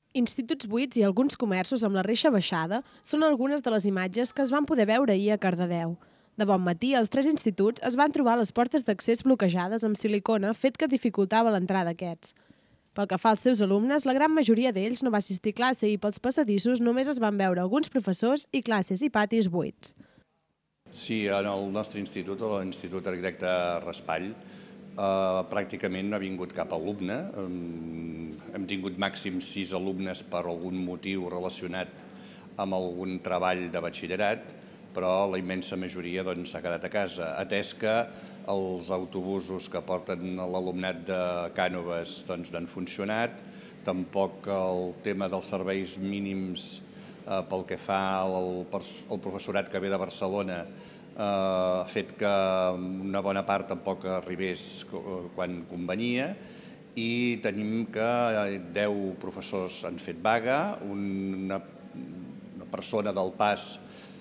Instituts buits i alguns comerços amb la reixa baixada són algunes de les imatges que es van poder veure ahir a Cardedeu. De bon matí, els 3 instituts es van trobar les portes d'accés bloquejades amb silicona, fet que dificultava l'entrada d'aquests. Pel que fa als seus alumnes, la gran majoria d'ells no va assistir a classe i pels passadissos només es van veure alguns professors i classes i patis buits. Sí, en el nostre institut, l'Institut Arquitecte Raspall, pràcticament no ha vingut cap alumne. Hem tingut màxim 6 alumnes per algun motiu relacionat amb algun treball de batxillerat, però la immensa majoria s'ha quedat a casa, atès que els autobusos que porten l'alumnat de Cànoves no han funcionat, tampoc el tema dels serveis mínims pel que fa al professorat que ve de Barcelona ha fet que una bona part tampoc arribés quan convenia, i tenim que 10 professors han fet vaga, una persona del PAS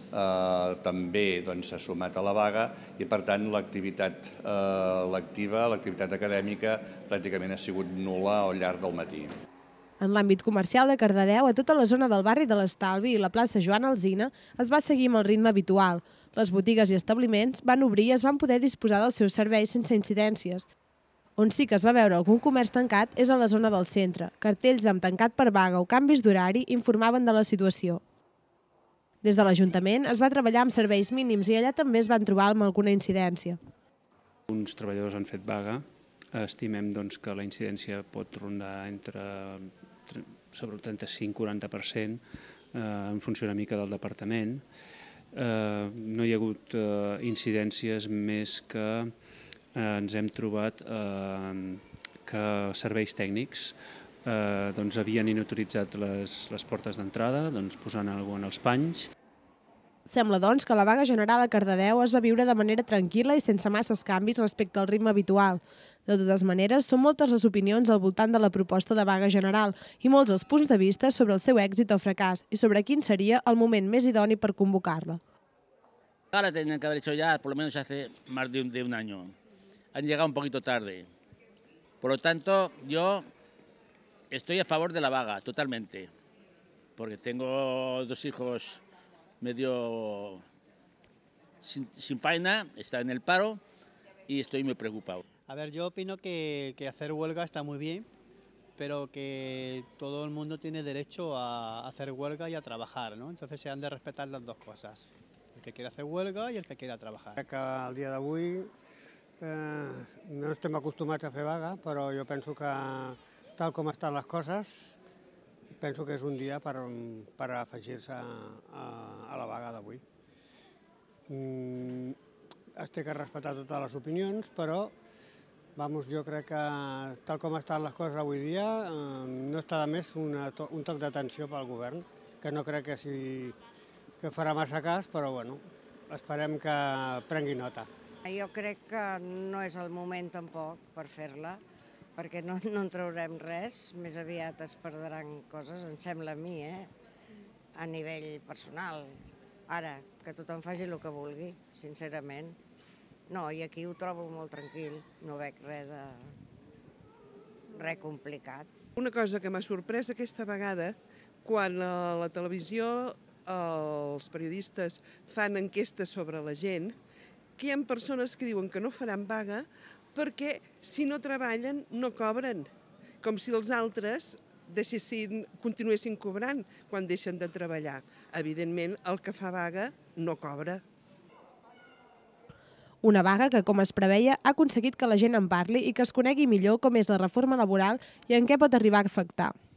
també s'ha sumat a la vaga i, per tant, l'activitat lectiva, l'activitat acadèmica, pràcticament ha sigut nul·la al llarg del matí. En l'àmbit comercial de Cardedeu, a tota la zona del barri de l'Estalvi i la plaça Joan Alsina es va seguir amb el ritme habitual. Les botigues i establiments van obrir i es van poder disposar dels seus serveis sense incidències. On sí que es va veure algun comerç tancat és a la zona del centre. Cartells amb tancat per vaga o canvis d'horari informaven de la situació. Des de l'Ajuntament es va treballar amb serveis mínims i allà també es van trobar amb alguna incidència. Uns treballadors han fet vaga. Estimem que la incidència pot rondar sobre el 35-40% en funció una mica del departament. No hi ha hagut incidències més que ens hem trobat que serveis tècnics havien inutilitzat les portes d'entrada, posant alguna cosa en els panys. Sembla, doncs, que la vaga general a Cardedeu es va viure de manera tranquil·la i sense masses canvis respecte al ritme habitual. De totes maneres, són moltes les opinions al voltant de la proposta de vaga general i molts els punts de vista sobre el seu èxit o fracàs i sobre quin seria el moment més idoni per convocar-la. Ahora tenían que haber hecho ya, por lo menos hace más de un año. Han llegado un poquito tarde. Por lo tanto, yo estoy a favor de la vaga, totalmente. Porque tengo 2 hijos medio sin faena, están en el paro y estoy muy preocupado. A ver, yo opino que hacer huelga está muy bien, pero que todo el mundo tiene derecho a hacer huelga y a trabajar, ¿no? Entonces se han de respetar las dos cosas, el que quiera hacer huelga y el que quiera trabajar. Crec que al dia d'avui no estem acostumats a fer vaga, però jo penso que tal com estan les coses, penso que és un dia per afegir-se a la vaga d'avui. Es té que respectar totes les opinions, però jo crec que tal com estan les coses avui dia no està de més un toc d'atenció pel govern, que no crec que farà massa cas, però bueno, esperem que prengui nota. Jo crec que no és el moment tampoc per fer-la, perquè no en traurem res, més aviat es perdran coses, em sembla a mi, a nivell personal. Ara, que tothom faci el que vulgui, sincerament. No, i aquí ho trobo molt tranquil, no veig res complicat. Una cosa que m'ha sorprès aquesta vegada, quan a la televisió els periodistes fan enquestes sobre la gent, que hi ha persones que diuen que no faran vaga perquè si no treballen no cobren, com si els altres continuessin cobrant quan deixen de treballar. Evidentment, el que fa vaga no cobra. Una vaga que, com es preveia, ha aconseguit que la gent en parli i que es conegui millor com és la reforma laboral i en què pot arribar a afectar.